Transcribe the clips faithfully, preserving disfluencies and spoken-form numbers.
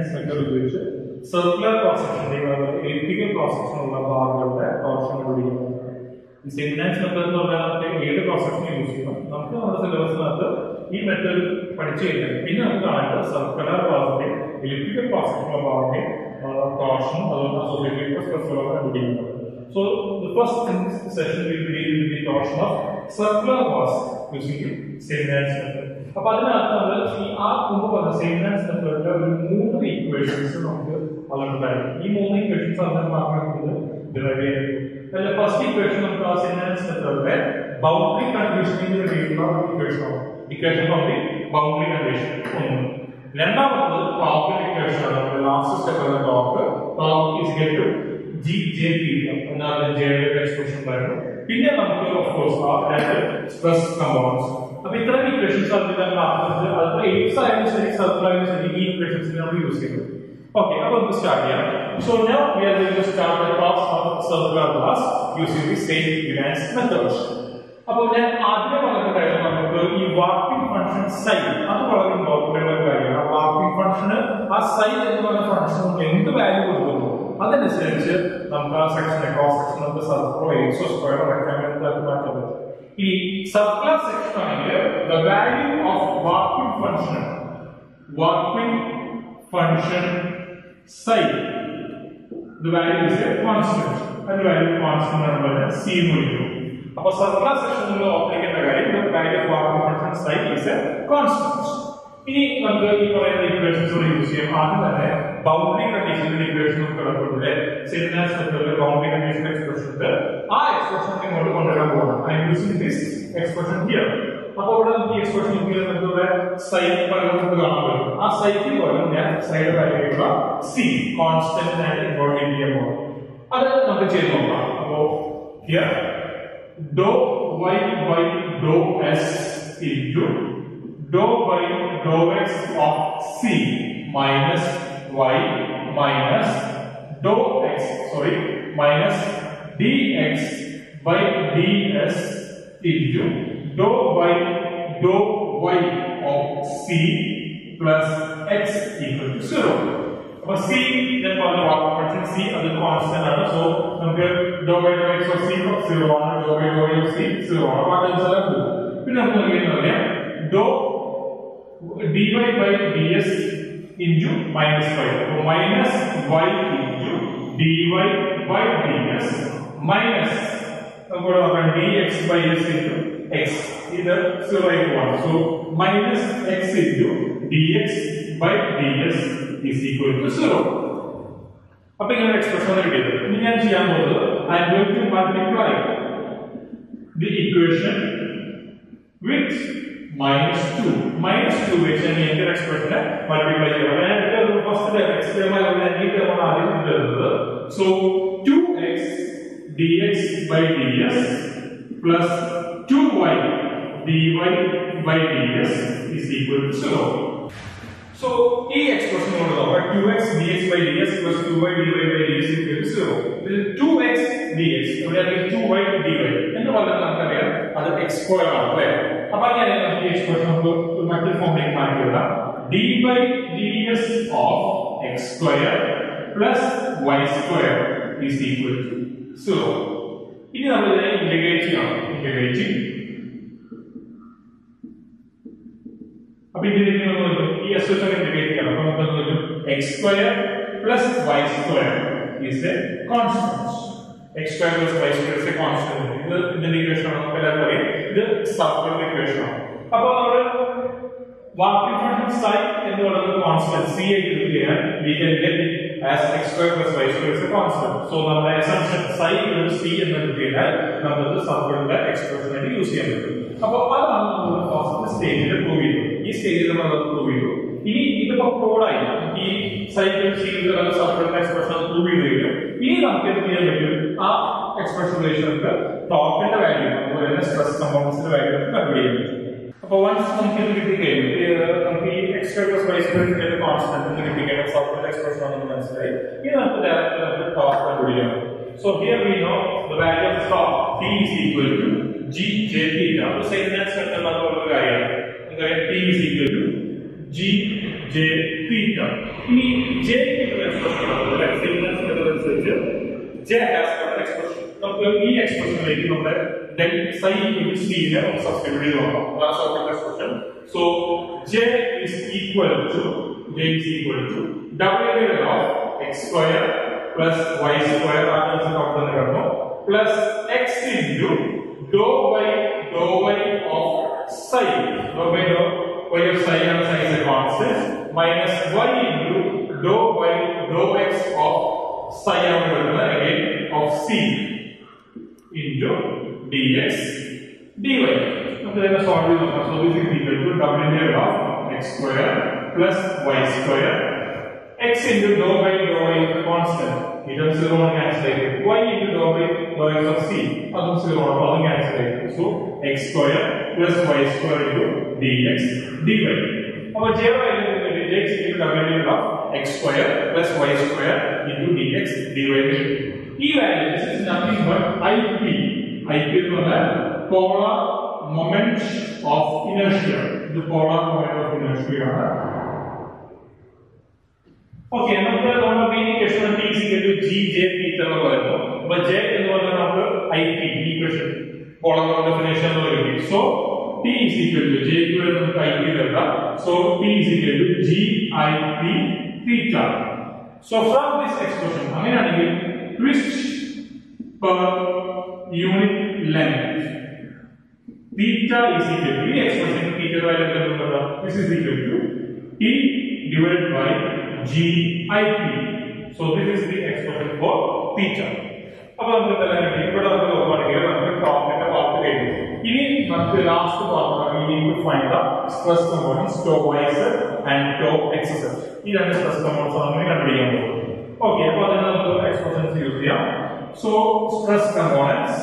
method ഉപയോഗിച്ച് circular cross section elliptical cross section ഉള്ള ഭാഗങ്ങളുടെ ടോർഷൻ കണ്ടുപിടിക്കുന്നത്. ഈ സെയിൻസ് മെത്തേഡ് എന്ന് പറഞ്ഞാൽ നമുക്ക് ഏത് cross section യൂസ് ചെയ്യണം. നമുക്ക് നമ്മുടെ സിലബസിനകത്ത് ഈ മെത്തേഡ് പഠിച്ചു കഴിഞ്ഞാൽ പിന്നെ നമുക്ക് കാണേണ്ടത് സർക്കുലർ ക്രോസിന്റെ elliptical cross section ഉള്ള ഭാഗത്തെ ടോർഷൻ അതുപോലെ അസോസിയേറ്റഡ് സ്ട്രെസ്സുകളൊക്കെ കണ്ടുപിടിക്കുന്നത്. So the first session will be dealing with the torsion of circular cross using the Seinert's method. അപ്പോൾ അതിനകത്ത് നമ്മൾ ഈ ആ മുമ്പ് പറഞ്ഞ Seinert's മെത്തേഡിലെ ഒരു മൂന്ന് ഇക്വേഷൻസ് നമുക്ക് അതുണ്ടായിരുന്നു. ഈ മൂന്ന് ഇക്വേഷൻസ് അതിനെ മാർക്കുന്നത് ഡിറൈവ് ചെയ്യുന്നത്. അതിലെ ഫസ്റ്റ് ഇക്വേഷൻ നമുക്ക് ആ Seinert's മെത്തേഡിലെ ബൗണ്ടറി കണ്ടീഷനിൽ വേണ്ടിയിട്ടുള്ള ഇക്വേഷൻ ആണ്. Equation of the boundary condition ഒന്ന്. രണ്ടാമത്തത് ടോപ്പ് ഇക്വേഷൻ ആണ്. നമ്മുടെ last step top top is equal to G J theta എന്നാണ് ജെയുടെ എക്സ്പ്രഷൻ പറയുന്നത്. പിന്നെ നമുക്ക് ഓഫ് കോഴ്സ് ആ രണ്ട് സ്ട്രെസ് കമ്പോണൻസ്. അപ്പോൾ ഇത്രയും ഇക്വേഷൻസ് അതിന്റെ ക്ലാസ്സിൽ അതിന്റെ എയ്റ്റ്സ് ആയാലും ശരി സർക്കിൾ ആയാലും ശരി ഈ ഇക്വേഷൻസ് നമ്മൾ യൂസ് ചെയ്യുന്നത്. ഓക്കെ, അപ്പോൾ നമുക്ക് സ്റ്റാർട്ട് ചെയ്യാം. So now we are going to start the class of circular glass using the Seinert's method. അപ്പോൾ ഞാൻ ആദ്യം പറഞ്ഞ കാര്യം നമുക്ക് ഈ വാർപ്പിംഗ് ഫംഗ്ഷൻ സൈ അത് വളരെ ഇമ്പോർട്ടന്റ് ആയിട്ടുള്ള ഒരു കാര്യമാണ്. ആ വാർപ്പിംഗ് ഫംഗ്ഷന് ആ സൈ എന്ന് പറയുന്ന ഫംഗ്ഷൻ എന്ത് വാല്യൂ കൊടുക്കുന്നു അതനുസരിച്ച് നമുക്ക് ആ സെക്ഷനെ ക്രോസ് സെക്ഷൻ നമുക്ക് സർക്കിളോ എക്സോ സ്ക്വയറോ റെക്ടാങ്കിൾ ആക്കി മാറ്റാൻ പറ്റും. ഈ സർക്കുലർ സെക്ഷൻ ആണെങ്കിൽ the value of warping function warping function psi the value is a constant. അതിന്റെ വാല്യൂ കോൺസ്റ്റന്റ് ആണ് പറയുന്നത് സി എന്ന് വിളിക്കുന്നു. അപ്പോൾ സർക്കുലർ സെക്ഷനിൽ ഓർത്തിരിക്കേണ്ട കാര്യം the value of warping function psi is a constant. ഇനി നമുക്ക് ഈ പറയുന്ന ഇക്വേഷൻസ് യൂസ് ചെയ്യാം. ആദ്യം തന്നെ ബൗണ്ടറി കണ്ടീഷന്റെ ഇക്വേഷൻ കിടക്കുന്നത് Seinert's മെത്തേഡിലെ ബൗണ്ടറി കണ്ടീഷൻ എക്സ്പ്രഷൻ ഉണ്ട്. ആ എക്സ്പ്രഷൻ ഇങ്ങോട്ട് കൊണ്ടുവരാൻ പോകണം. I'm using this expression here. അപ്പോൾ ഇവിടെ നമുക്ക് ഈ എക്സ്പ്രഷൻ ഇവിടെ സൈൻ പകരം നമുക്ക് കാണാൻ പറ്റും. ആ സൈക്ക് പകരം ഞാൻ സൈഡ് വാല്യൂള്ള സി കോൺസ്റ്റന്റ് ആയിട്ട് ഇൻവോൾവ് ചെയ്യാൻ പോകും. അത് നമുക്ക് ചെയ്ത് നോക്കാം. അപ്പോൾ here dou y by dou s into dou by dou x of c minus y minus dou x sorry minus dx by ds into dou by dou y of c plus x equal to zero. അപ്പോൾ c ഞാൻ പറഞ്ഞു warping function c അത് constant ആണ്. So നമുക്ക് dou by dou x of c zero ആണ്. dou by dou y of c zero ആണ്. അപ്പോൾ പിന്നെ നമുക്ക് എങ്ങനെ പറയാം dou dy by ds into minus y. So minus y into dy by ds minus dx by s into x. Either zero equal one. So minus x into dx by ds is equal to zero. അപ്പോൾ ഇങ്ങനെ expression കിട്ടിയത്. ഇനി ഞാൻ ചെയ്യാൻ പോകുന്നത് I am going to multiply the equation with minus two. Minus two വെച്ച് ഞാൻ ഈ എക്സ്പ്രഷനെ മൾട്ടിപ്ലൈ ചെയ്യണം. ഞാൻ ഇത് ഫസ്റ്റ് എക്സ്പെരിമെന്റ് ഞാൻ ഈ ടേം ആണ് ആദ്യം എഴുതുന്നത്. So two x dx by ds plus two y dy by ds is equal to zero. So ഈ എക്സ്പ്രഷൻ കൊണ്ട് നോക്കാം two x dx by ds plus two y dy by ds is equal to zero. ഇതിൽ two x dx ഇവിടെ two y dy എന്ന് പറഞ്ഞാൽ നമുക്കറിയാം അത് x square ആണ് അല്ലേ. അപ്പോൾ ഞാൻ ഈ എക്സ്പ്രഷൻ നമുക്ക് മറ്റൊരു ഫോമിലേക്ക് മാറ്റി എഴുതാം. d by ds of x square plus y square is equal to zero. ഇനി നമ്മൾ ഇതിനെ ഇന്റഗ്രേറ്റ് ചെയ്യണം. ഇന്റഗ്രേറ്റ് അപ്പോൾ ഇന്റഗ്രേറ്റ് ചെയ്യുമ്പോൾ ഈ s വെച്ച് ഇന്റഗ്രേറ്റ് ചെയ്യണം. അപ്പോൾ നമുക്ക് x square plus y square is a constant. x square plus y square is a constant. ഇത് ഇതിന്റെ ഇക്വേഷൻ ആണ്. നമുക്ക് എല്ലാവർക്കും അറിയാം ഇത് സർക്കുലർ ഇക്വേഷൻ ആണ്. അപ്പോൾ നമ്മൾ വാർപ്പിംഗ് ഫംഗ്ഷൻ psi എന്ന് പറയുന്നത് കോൺസ്റ്റന്റ് c ആയിട്ട് എടുക്കുകയാൽ we can get it as x square plus y square is a constant. So നമ്മുടെ assumption psi equal to c എന്ന് എടുക്കുകയാൽ നമുക്ക് സർക്കുലറിന്റെ എക്സ്പ്രഷൻ ആയിട്ട് യൂസ് ചെയ്യാൻ പറ്റും. അപ്പോൾ അതാണ് നമ്മൾ ഫസ്റ്റ് സ്റ്റേജിൽ പ്രൂവ് ചെയ്തത്. ഈ സ്റ്റേജിൽ നമ്മൾ അത് പ്രൂവ് ചെയ്തു. ഇനി ഇതിപ്പോ പ്രോഡായി ഈ സൈക്കിൾ ചെയ്യുന്ന സർക്കുലറിന്റെ എക്സ്പ്രഷൻ പ്രൂവ് ചെയ്ത് കഴിഞ്ഞു. ഇനി നമുക്ക് എന്ത് ചെയ്യാൻ പറ്റും ആ എക്സ്പ്രഷൻ റിലേഷനൊക്കെ ടോപ്പിന്റെ വാല്യൂ അതുപോലെ തന്നെ സ്ട്രെസ് കമ്പോണൻസിന്റെ വാല്യൂ ഒക്കെ കണ്ടുപിടിക്കാൻ പറ്റും. അപ്പോൾ വൺസ് നമുക്ക് ഇത് കിട്ടിക്കഴിഞ്ഞു നമുക്ക് ഈ x plus y square constant കിട്ടിക്കഴിഞ്ഞാൽ സർക്കുലർ എക്സ്പ്രഷൻ ആണെന്ന് മനസ്സിലായി. ഇനി നമുക്ക് ഡയറക്റ്റ് നമുക്ക് ടോപ്പ് കണ്ടുപിടിക്കാം. So here we know the value of top t is equal to g j theta. അപ്പോൾ Seinert's മെത്തേഡ് അതുപോലുള്ള കാര്യമാണ്. നമുക്കറിയാം t is equal to g j theta. ഇനി j യുടെ എക്സ്പ്രഷൻ ആണ് സിഗ്നൽസ് അനുസരിച്ച് j has got expression. നമുക്ക് ഈ എക്സ്പ്രഷനിലേക്ക് നമ്മുടെ del psi into c നെ സബ്സ്റ്റിറ്റ്യൂട്ട് ചെയ്ത് നോക്കാം. അതാണ് sorting expression. So j is equal to j is equal to w of x square plus y square ആണെന്ന് നമുക്ക് കിട്ടുന്നു plus x into dou by dou y of psi. Dou by dou y of psi and psi is a constant minus y into dou by dou x of psi again of c into dx dy. Okay, let us solve this. So this is equal to w of x square plus y square x into dou by dou y is a constant. It is zero and cancelled. Y into dou by dou x of c. That is zero and cancelled. So x square plus y square into dx dy. Our j value is equal to w of x square plus y square into dx dy. E value, this is nothing but ip. Ip is the polar moment of inertia. The polar moment of inertia. Okay, now we are going to equation t is equal to g j theta. But j is the ip equation. Polar moment of inertia. So t is equal to j equal to ip delta. So t is equal to g ip theta. So from this expression, I mean, twist per unit length. Theta is equal to the expression theta value. This is equal to t divided by g ip. So this is the expression for theta. Now we will the last part, we need to find the stress components tau yz and tau xz. These are the stress components. Okay, now we will expressions use here. So stress components.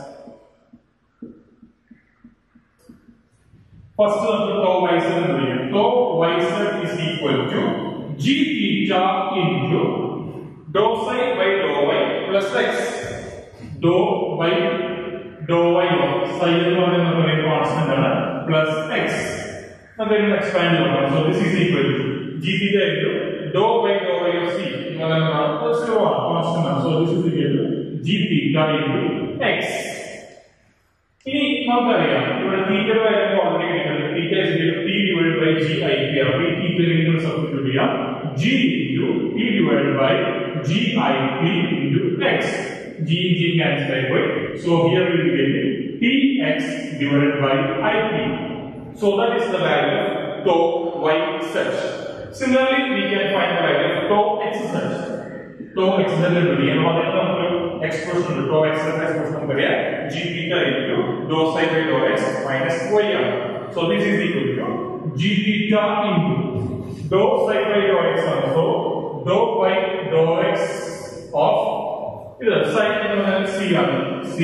First one tau yz and tau yz is equal to g theta into dou psi by dou y plus x. Dou by dou y psi is the constant plus x. Now we will expand on. So this is equal to g theta into dou by dou y of c. Plus constant. So this is equal to g theta into x. Ini how kare ya? ഇവിടെ theta value already given. Theta is equal to t divided by g ip. അപ്പോൾ ഈ theta നെ substitute ചെയ്യാം. G into t divided by g ip into x. G g cancel away. So here we will get tx divided by ip. So that is the value of tau yz. Similarly, we can find the value of tau xz. Tau xz will be another expression of tau xz expression kariya g theta into dou psi by dou x minus y. So this is equal to g theta into dou psi by dou x also dou by dou x of either psi c c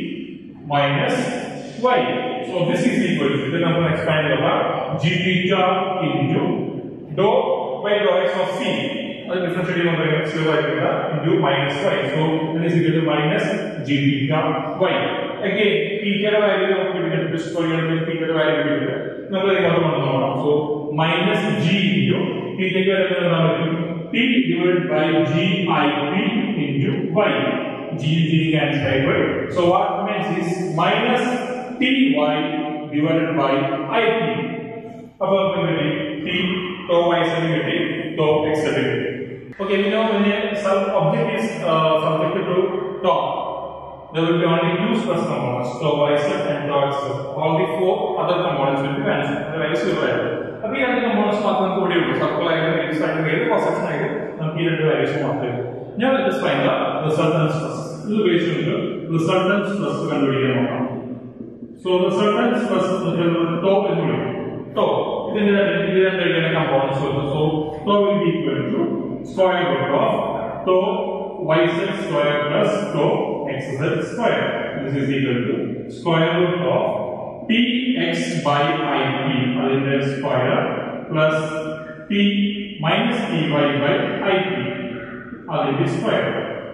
minus y. So this is equal to the number expand over g theta into dou by dou x of c. That differentiating over x into minus y. So this is equal to minus g theta y. Again, theta value of this square with theta value. Number so minus g into theta value t divided by g ip into y. G g cancel away. So what means is minus ty divided by ip. Above the t tau yz tau xz. Okay, we know when some object is uh, subjected to tau, there will be only two stress components, tau yz and tau xz. All the four other components will be vanished. The value is zero. Now these other components are not going to be circle item, inside the cross section item. Now here the values are not. Now let us find the resultant stress. This is based on the resultant stress conversion. So resultant stress is the tau value. Tau. This is the component. So tau will be equal to square root of tau yz square plus tau xz square. This is equal to square root of tx by ip അതിന്റെ square plus t minus ty by ip അതിന്റെ square.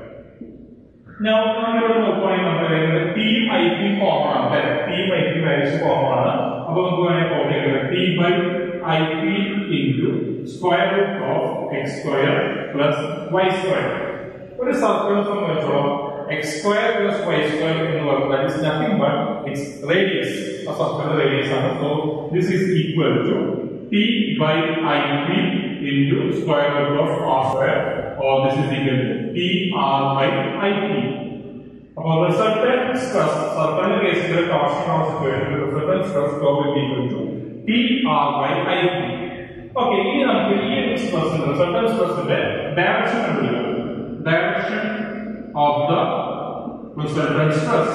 Now നമ്മൾ നോക്കുകയാണെങ്കിൽ t ip common ആണ്. t ip values common ആണ്. അപ്പോൾ നമുക്ക് വേണമെങ്കിൽ copy ചെയ്യാം t by ip into square root of x square plus y square. What is circumference of x square plus y square in work? That is nothing but its radius. A circular radius. So this is equal to t by ip into square root of r square, or this is equal to t r by ip. About resultant stress, circular case in the torsional situation, the resultant stress will be equal to t r by ip. Okay, here we have the stress, resultant stress in the direction of the direction of the resultant stress.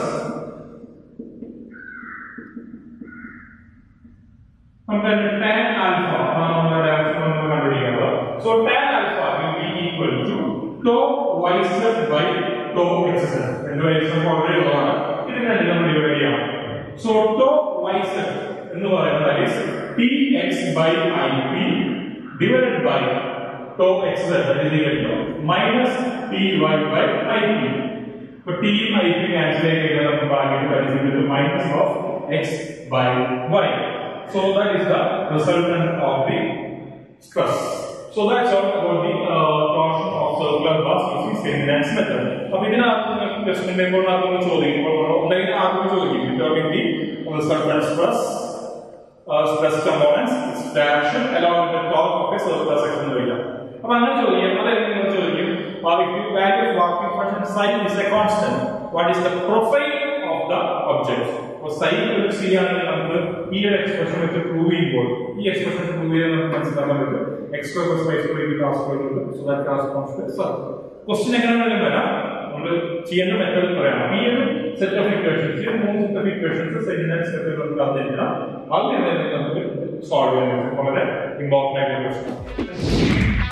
Compare tan alpha. So tan alpha will be equal to tau yz by tau xz. And the yz already known. This is the divided. So tau yz that is tx by ip divided by tau xz, that is equal to minus ty by ip. So t ip cancel together, that is equal to minus of x by y. So that is the resultant of the stress. So that's all about the uh, torsion of circular bars using Steinmetz method. Now, we can ask the question determine the resultant stress, uh, stress components, its direction along with the torque of a circular section. Now, what is the value of working function psi is a constant. What is the profile of the object? So psi will see on the expression with the proving board. This expression proving x square plus y square equal to r square, so that corresponds to a circle. Question again, we will method set of equations. Here, most set of equations are Steinmetz method. How will we solve it? Important question.